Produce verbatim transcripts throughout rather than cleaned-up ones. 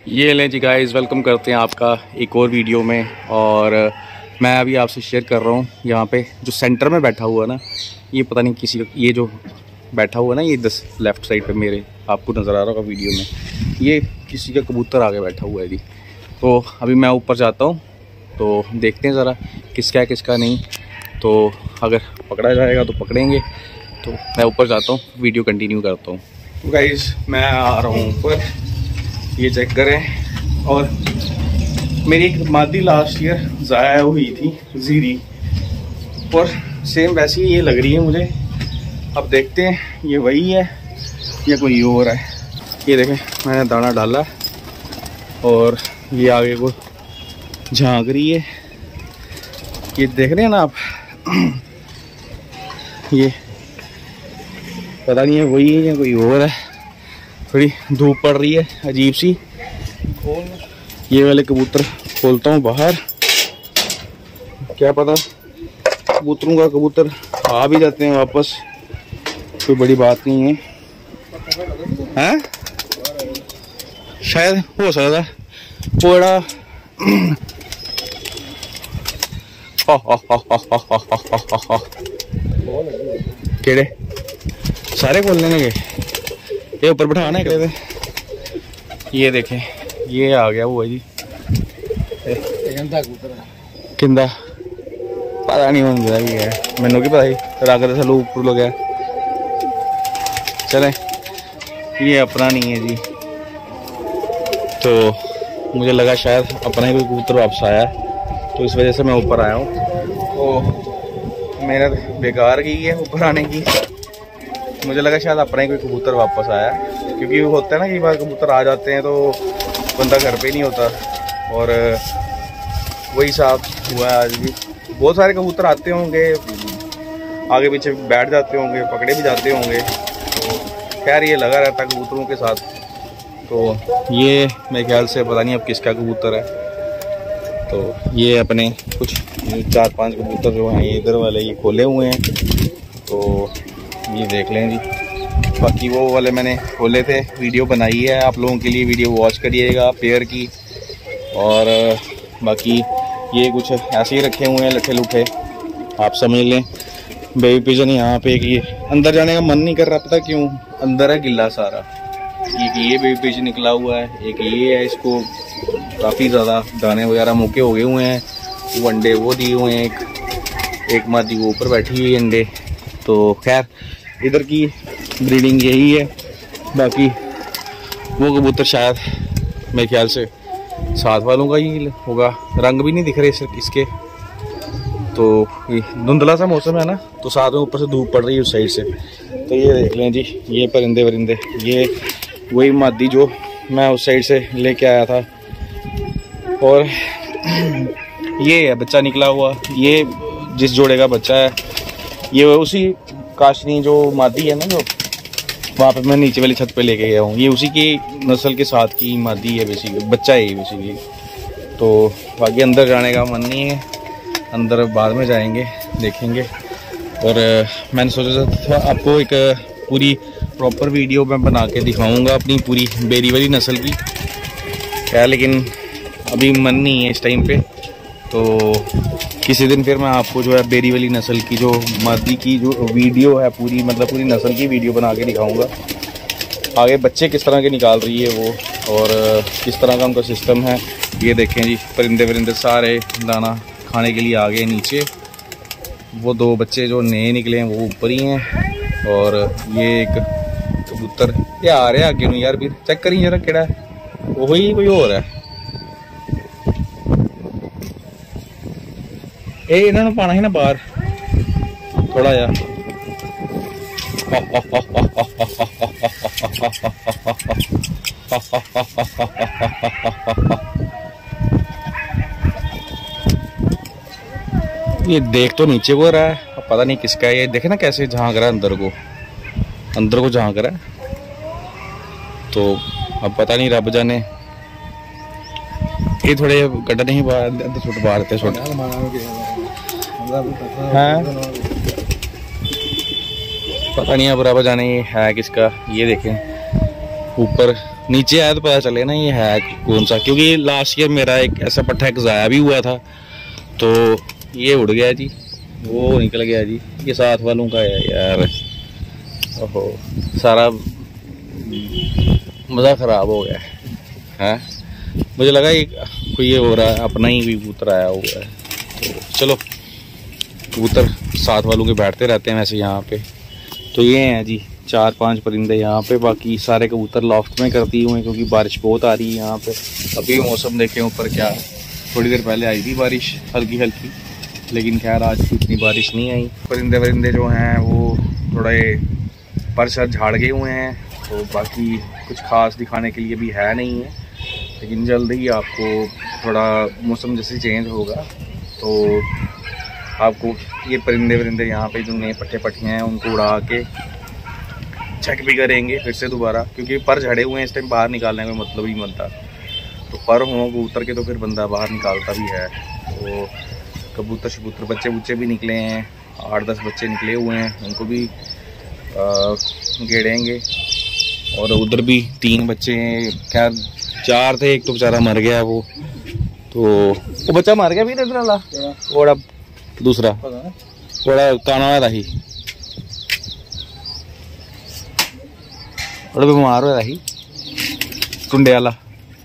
ये लें जी guys, welcome करते हैं आपका एक और वीडियो में। और मैं अभी आपसे शेयर कर रहा हूँ यहाँ पे जो सेंटर में बैठा हुआ ना, ये पता नहीं किसी का, ये जो बैठा हुआ ना, ये दस लेफ़्ट साइड पे मेरे आपको नज़र आ रहा होगा वीडियो में, ये किसी का कबूतर आगे बैठा हुआ है जी। तो अभी मैं ऊपर जाता हूँ तो देखते हैं ज़रा किसका है किसका नहीं। तो अगर पकड़ा जाएगा तो पकड़ेंगे। तो मैं ऊपर जाता हूँ, वीडियो कंटिन्यू करता हूँ। तो गाइस मैं आ रहा हूँ ऊपर, ये चेक करें। और मेरी एक मादी लास्ट ईयर ज़ाया हुई थी ज़ीरी, और सेम वैसी ही ये लग रही है मुझे। अब देखते हैं ये वही है या कोई और है। ये देखें मैंने दाना डाला और ये आगे को झांक रही है, ये देख रहे हैं ना आप। ये पता नहीं है वही है या कोई और है। थोड़ी धूप पड़ रही है अजीब सी। ये वाले कबूतर खोलता हूँ बाहर, क्या पता कबूतरों का कबूतर आ भी जाते हैं वापस, कोई बड़ी बात नहीं है। हैं शायद हो सकता है थोड़ा। केड़े सारे खोलने लगे, ये ऊपर बैठाना है कहते। ये देखें ये आ गया वो है जी किंदा, पता नहीं मन गया है, मैनू की पता ही रागर थलू ऊपर लग गया। चले ये अपना नहीं है जी, तो मुझे लगा शायद अपना ही कोई कबूतर वापस आया, तो इस वजह से मैं ऊपर आया हूँ। तो मेहनत बेकार गई है ऊपर आने की। मुझे लगा शायद अपना ही कोई कबूतर वापस आया, क्योंकि होता है ना कि बार कबूतर आ जाते हैं तो बंदा घर पे नहीं होता। और वही साहब हुआ है आज भी। बहुत सारे कबूतर आते होंगे, आगे पीछे बैठ जाते होंगे, पकड़े भी जाते होंगे। तो खैर ये लगा रहता कबूतरों के साथ। तो ये मेरे ख्याल से पता नहीं अब किसका कबूतर है। तो ये अपने कुछ चार पांच कबूतर जो हैं इधर वाले ये खोले हुए हैं, तो ये देख लें जी। बाकी वो वाले मैंने खोले थे, वीडियो बनाई है आप लोगों के लिए, वीडियो वॉच करिएगा पेयर की। और बाकी ये कुछ ऐसे ही रखे हुए हैं लट्ठे लुट्ठे, आप समझ लें। बेबी पिजन यहाँ पे, कि अंदर जाने का मन नहीं कर रहा, पता क्यों? अंदर है गिल्ला सारा। एक ये बेबी पिजन निकला हुआ है, एक ये है, इसको काफ़ी ज़्यादा दाने वगैरह मौके हो गए हुए हैं। वो अंडे वो दिए हुए हैं, एक एक मादी वो ऊपर बैठी हुई है अंडे। तो खैर इधर की ब्रीडिंग यही है। बाकी वो कबूतर शायद मेरे ख्याल से साथ वालों का ही होगा, रंग भी नहीं दिख रहे इसके। तो धुंधला सा मौसम है ना, तो साथ में ऊपर से धूप पड़ रही है उस साइड से। तो ये देख लें जी, ये परिंदे वरिंदे, ये वही मादी जो मैं उस साइड से लेके आया था। और ये है बच्चा निकला हुआ, ये जिस जोड़े का बच्चा है, ये उसी काशनी जो मादी है ना, जो वहाँ पे मैं नीचे वाली छत पे लेके गया हूँ, ये उसी की नस्ल के साथ की मादी है बेसिकली, बच्चा है ये बेसिकली। तो बाकी अंदर जाने का मन नहीं है, अंदर बाद में जाएंगे देखेंगे। और मैंने सोचा था आपको एक पूरी प्रॉपर वीडियो मैं बना के दिखाऊंगा अपनी पूरी बेरी वाली नस्ल की, क्या लेकिन अभी मन नहीं है इस टाइम पे। तो किसी दिन फिर मैं आपको जो है बेरी वाली नस्ल की जो मादी की जो वीडियो है पूरी, मतलब पूरी नस्ल की वीडियो बना के दिखाऊंगा। आगे बच्चे किस तरह के निकाल रही है वो, और किस तरह का उनका सिस्टम है। ये देखें जी, परिंदे वरिंदे सारे दाना खाने के लिए आ गए नीचे। वो दो बच्चे जो नए निकले हैं वो ऊपर ही हैं। और ये एक कबूतर ये आ रहे आगे नूं यार, फिर चेक करी जरा केड़ा है, वही कोई और है। ए इन्होंने पाना ही ना बाहर थोड़ा जा। ये देख तो नीचे को रहा है, पता नहीं किसका है। ये देखे ना कैसे झांक रहा है अंदर को, अंदर को झांक रहा है। तो अब पता नहीं, रब जाने। ये थोड़े गड्ढा नहीं बाहर छोटे बाहर थे छोटे हाँ, पता नहीं अब रब जाने है किसका। ये देखें ऊपर नीचे आया तो पता चले ना ये है कौन सा, क्योंकि लास्ट ईयर मेरा एक ऐसा पट्टा एक ज़ाया भी हुआ था, तो ये उड़ गया जी, वो निकल गया जी। ये साथ वालों का है यार, ओहो सारा मज़ा ख़राब हो गया है। मुझे लगा ये कोई ये हो रहा है, अपना ही भी कबूतर आया हुआ है। तो चलो, कबूतर साथ वालों के बैठते रहते हैं वैसे यहाँ पे। तो ये हैं जी चार पांच परिंदे यहाँ पे, बाकी सारे कबूतर लॉफ्ट में करती हुए हैं क्योंकि बारिश बहुत आ रही है यहाँ पे। अभी मौसम देखें ऊपर क्या, थोड़ी देर पहले आई थी बारिश हल्की हल्की, लेकिन खैर आज इतनी बारिश नहीं आई। परिंदे परिंदे जो हैं वो थोड़े पर सर झाड़ गए हुए हैं, तो बाकी कुछ खास दिखाने के लिए भी है नहीं है, लेकिन जल्द ही आपको थोड़ा मौसम जैसे चेंज होगा तो आपको ये परिंदे परिंदे यहाँ पे जो नए पट्टे पट्टियाँ हैं उनको उड़ा के चेक भी करेंगे फिर से दोबारा, क्योंकि पर झड़े हुए हैं इस टाइम, बाहर निकालने में मतलब ही बनता। तो पर हों कबूतर के तो फिर बंदा बाहर निकालता भी है। तो कबूतर शबूतर बच्चे बुच्चे भी निकले हैं, आठ दस बच्चे निकले हुए हैं, उनको भी गेड़ेंगे। और उधर भी तीन बच्चे हैं, खैर चार थे, एक तो बेचारा मर गया वो। तो वो बच्चा मर गया भी इधर वाला, थोड़ा दूसरा थोड़ा काना हुआ ही, थोड़ा बीमार हुआ ही टुंडे वाला।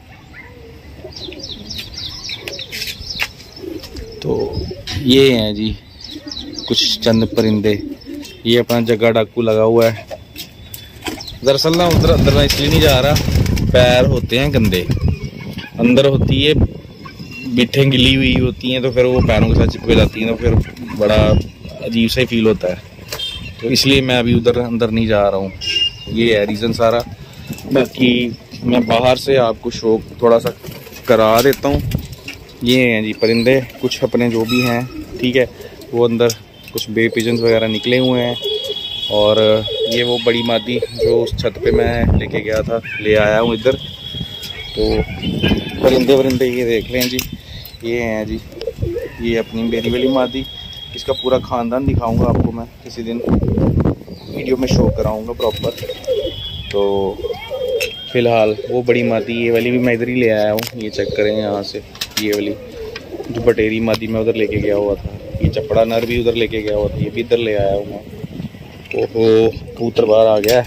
तो ये हैं जी कुछ चंद परिंदे। ये अपना जगह डाकू लगा हुआ है। दरअसल ना उधर अंदर मैं इसलिए नहीं जा रहा, पैर होते हैं गंदे, अंदर होती है बिठे गिली हुई होती हैं, तो फिर वो पैरों के साथ चिपक जाती हैं, तो फिर बड़ा अजीब सा ही फील होता है। तो इसलिए मैं अभी उधर अंदर नहीं जा रहा हूँ, ये है रीज़न सारा। बाकी मैं बाहर से आपको शौक थोड़ा सा करा देता हूँ। ये हैं जी परिंदे, कुछ अपने जो भी हैं, ठीक है। वो अंदर कुछ बे पिजन्स वगैरह निकले हुए हैं, और ये वो बड़ी मादी जो उस छत पे मैं लेके गया था, ले आया हूँ इधर। तो परिंदे परिंदे ये देख लें जी, ये हैं जी, ये अपनी बेरी वाली मादी। इसका पूरा ख़ानदान दिखाऊंगा आपको मैं किसी दिन, वीडियो में शो कराऊंगा प्रॉपर। तो फ़िलहाल वो बड़ी मादी ये वाली भी मैं इधर ही ले आया हूँ, ये चेक करें यहाँ से। ये वाली जो बटेरी मादी मैं उधर लेके गया हुआ था, ये चपड़ा नर भी उधर लेके गया हुआ था, ये भी इधर ले आया हूँ मैं। ओहो कबूतर बाहर आ गया,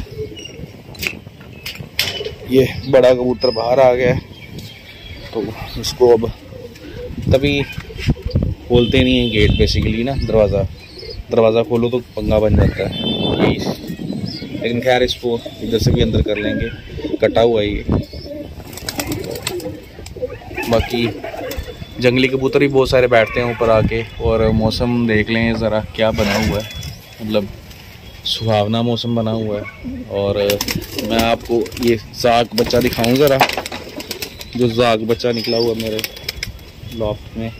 ये बड़ा कबूतर बाहर आ गया। तो इसको अब तभी खोलते नहीं है गेट, बेसिकली ना दरवाज़ा दरवाज़ा खोलो तो पंगा बन जाता है यही। लेकिन खैर इसको इधर से भी अंदर कर लेंगे, कटा हुआ ही। बाकी जंगली कबूतर भी बहुत सारे बैठते हैं ऊपर आके। और मौसम देख लें ज़रा क्या बना हुआ है, मतलब सुहावना मौसम बना हुआ है। और मैं आपको ये जाग बच्चा दिखाऊं ज़रा, जो जाग बच्चा निकला हुआ मेरे लॉफ्ट में।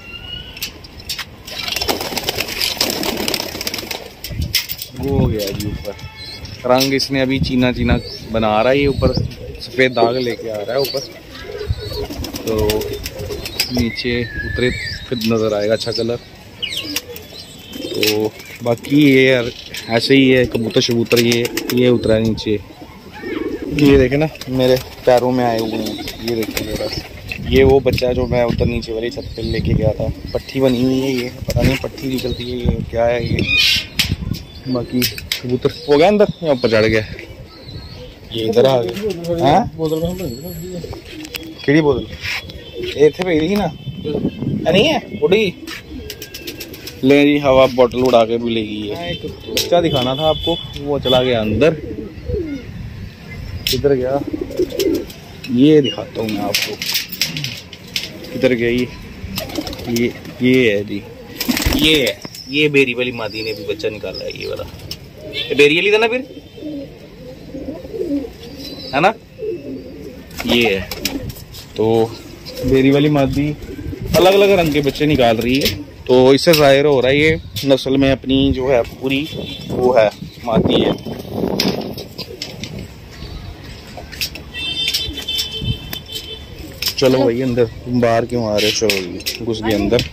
वो हो गया जी ऊपर, रंग इसने अभी चीना चीना बना रहा है, ये ऊपर सफ़ेद दाग लेके आ रहा है ऊपर। तो नीचे उतरे फिर नज़र आएगा अच्छा कलर। तो बाकी ये यार ऐसे ही है कबूतर शबूतर, ये ये उतरा है नीचे, ये देखे ना मेरे पैरों में आए हुए हैं, ये देखें मेरा। ये वो बच्चा जो मैं उधर नीचे वाली छत पे लेके गया था, पट्टी बनी हुई है, ये पता नहीं पट्टी निकलती है ये क्या है ये। बाकी कबूतर हो गया अंदर या ऊपर चढ़ गया, ये इधर आ गया। हाँ केड़ी बोतल ये थे पे ही ना नहीं है उड़ी ले जी, हवा बोतल उड़ा के भी ले गई है। बच्चा दिखाना था आपको, वो चला गया अंदर। किधर गया ये दिखाता हूँ मैं आपको, किधर गया ये ये ये है जी, ये है ये बेरी वाली मादी ने भी बच्चा निकाला है, ये वाला ये बेरी वाली था ना फिर, है ना। ये है तो बेरी वाली मादी अलग अलग रंग के बच्चे निकाल रही है, तो इससे जाहिर हो रहा है ये नस्ल में अपनी जो है पूरी वो है मादी है। चलो भाई अंदर, तुम बाहर क्यों आ रहे हो, चलो घुस गए अंदर।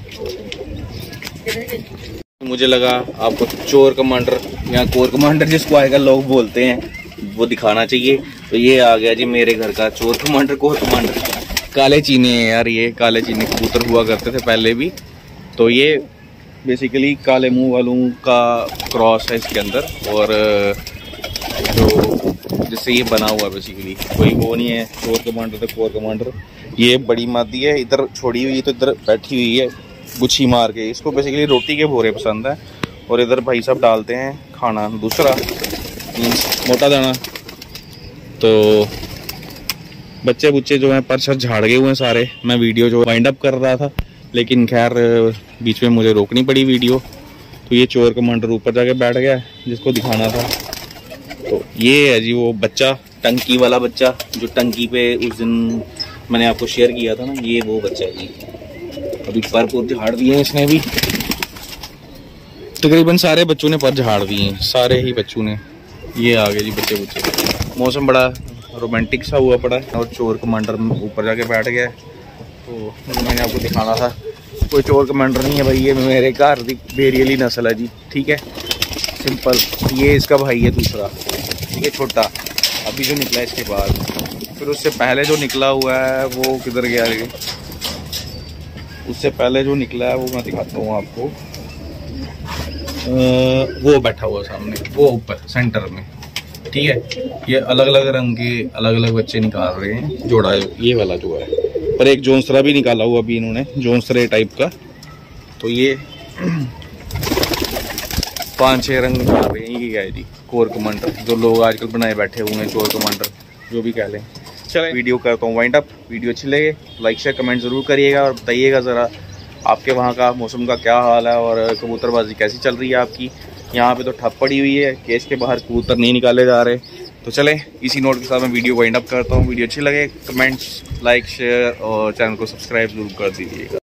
मुझे लगा आपको चोर कमांडर या कोर कमांडर जिसको आएगा लोग बोलते हैं वो दिखाना चाहिए। तो ये आ गया जी मेरे घर का चोर कमांडर कोर कमांडर। काले चीने हैं यार, ये काले चीने कबूतर हुआ करते थे पहले भी। तो ये बेसिकली काले मुंह वालों का क्रॉस है इसके अंदर, और जो जिससे ये बना हुआ बेसिकली कोई वो नहीं है चोर कमांडर तो कोर कमांडर। ये बड़ी मादी है, इधर छोड़ी हुई तो इधर बैठी हुई है गुच्छी मार के। इसको बेसिकली रोटी के भोरे पसंद है, और इधर भाई साहब डालते हैं खाना दूसरा मोटा दाना। तो बच्चे बुच्चे जो हैं पर छत झाड़ गए हुए हैं सारे। मैं वीडियो जो वाइंड अप कर रहा था, लेकिन खैर बीच में मुझे रोकनी पड़ी वीडियो। तो ये चोर कमांडर ऊपर जाके बैठ गया जिसको दिखाना था। तो ये है जी वो बच्चा, टंकी वाला बच्चा जो टंकी पे उस दिन मैंने आपको शेयर किया था ना, ये वो बच्चा है जी। अभी पर पुर झाड़ दिए हैं इसने भी, तकरीबन सारे बच्चों ने पर झाड़ दिए हैं, सारे ही बच्चों ने। ये आ गए जी बच्चे बच्चे। मौसम बड़ा रोमांटिक सा हुआ पड़ा है, और चोर कमांडर ऊपर जाके बैठ गया। तो मैंने आपको दिखाना था, कोई चोर कमांडर नहीं है भाई, ये मेरे घर की बेरियली नस्ल है जी, ठीक है, सिंपल। ये इसका भाई है दूसरा, ये छोटा अभी जो निकला इसके बाद। फिर उससे पहले जो निकला हुआ है वो किधर गया है, उससे पहले जो निकला है वो मैं दिखाता हूँ आपको। आ, वो बैठा हुआ सामने, वो ऊपर सेंटर में, ठीक है। ये अलग अलग रंग के अलग अलग बच्चे निकाल रहे हैं, जोड़ा ये वाला जो है, पर एक जोंसरा भी निकाला हुआ अभी इन्होंने, जोंसरे टाइप का। तो ये पांच छह रंग निकाल रहे हैं। ये क्या है जी, कोर कमांडर, जो लोग आजकल बनाए बैठे हुए हैं, चोर कमांडर जो भी कह लें। चले वीडियो करता हूँ वाइंड अप। वीडियो अच्छी लगे लाइक शेयर कमेंट ज़रूर करिएगा, और बताइएगा ज़रा आपके वहाँ का मौसम का क्या हाल है, और कबूतरबाजी कैसी चल रही है आपकी। यहाँ पे तो ठप पड़ी हुई है, केस के बाहर कबूतर नहीं निकाले जा रहे। तो चले इसी नोट के साथ मैं वीडियो वाइंड अप करता हूँ। वीडियो अच्छी लगे कमेंट्स लाइक शेयर और चैनल को सब्सक्राइब जरूर कर दीजिएगा।